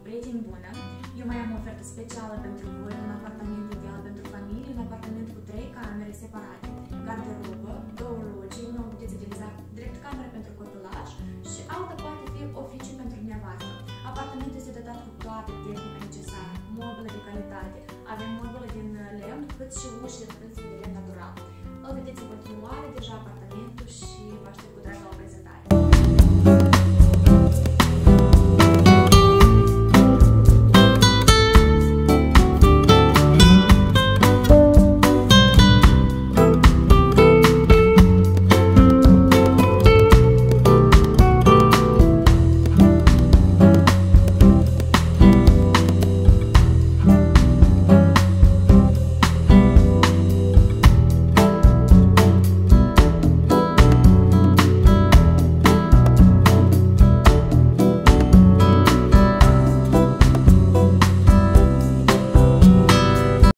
Prieteni bună! Eu mai am o ofertă specială pentru voi, un apartament ideal pentru familie, un apartament cu 3 camere separate, garderobă, 2 logi, unul puteți utiliza direct camere pentru copilaj și alta poate fi oficiu pentru dumneavoastră. Apartamentul este dotat cu toată tehnica necesară, mobilă de calitate, avem mobilă din lemn, cât și uși de lemn natural. Îl vedeți în continuare deja apartamentul și vă aștept cu drag la o prezentare.